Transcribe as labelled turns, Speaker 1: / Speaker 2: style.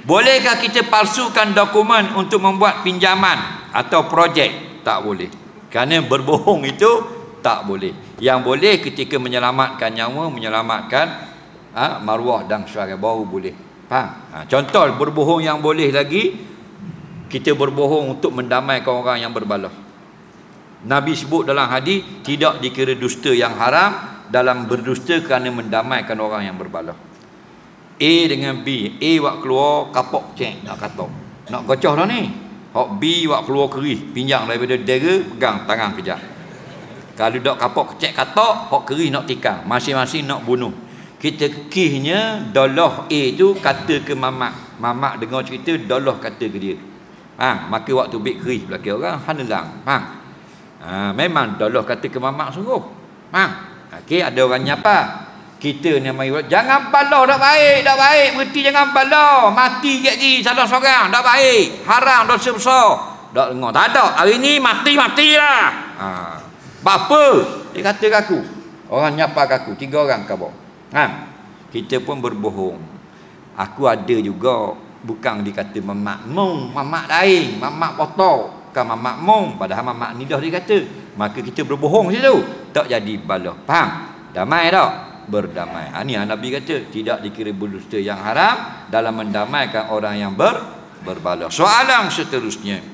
Speaker 1: Bolehkah kita palsukan dokumen untuk membuat pinjaman atau projek? Tak boleh. Kerana berbohong itu tak boleh. Yang boleh ketika menyelamatkan nyawa, menyelamatkan maruah dan syariah, baru boleh. Faham? Contoh berbohong yang boleh lagi, kita berbohong untuk mendamaikan orang yang berbalah. Nabi sebut dalam hadis, tidak dikira dusta yang haram dalam berdusta kerana mendamaikan orang yang berbalah. A dengan B, A buat keluar kapok cek nak katok, nak gocoh dah ni. Hak B buat keluar kerih, pinjang daripada dera, pegang tangan kejap. Kalau dak kapok cek katok, hak kerih nak tikam, masing-masing nak bunuh. Kita kihnya dolah A tu kata ke mamak, mamak dengar cerita dolah kata ke dia. Maka waktu bik kerih belakang orang hanelang. Memang dolah kata ke mamak sungguh. Okey, ada orang nyapa. Kita ni mai jangan balah, tak baik, tak baik, berhenti jangan balah, mati gigi salah seorang, tak baik, haram, dosa besar. Tak dengar, tak ada, hari ni matilah. Apa? Dia kata ke aku, orang nyapa ke aku, 3 orang khabar. Kita pun berbohong. Aku ada juga, bukan dikata mamak mung, mamak lain, mamak potong, bukan mamak mung, padahal mamak ni dah dia kata. Maka kita berbohong situ, tak jadi balah. Faham? Damai tak? Berdamai. Ini Nabi kata tidak dikira berdusta yang haram dalam mendamaikan orang yang berbalah. Soalan seterusnya,